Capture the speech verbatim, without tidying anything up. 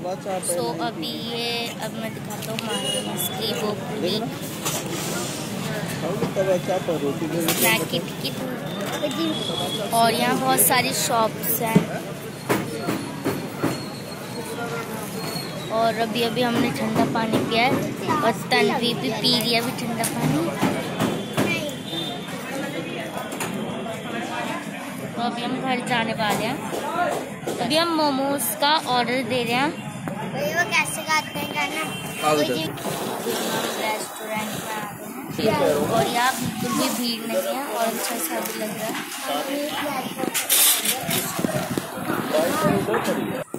सो so, अभी ये अब मैं दिखाता हूँ मार्केट की वो पूरी स्नैक की टिकट। और यहाँ बहुत सारी शॉप्स हैं। और अभी अभी हमने ठंडा पानी पिया है और तन्वी भी पी रही है अभी ठंडा पानी। तो अभी हम घर जाने वाले हैं। अभी हम मोमोज का ऑर्डर दे रहे हैं। वो कैसे खाते हैं खाना? रेस्टोरेंट में आ गए हैं और यहाँ बिल्कुल भी भीड़ नहीं है और अच्छा सा भी लग रहा है।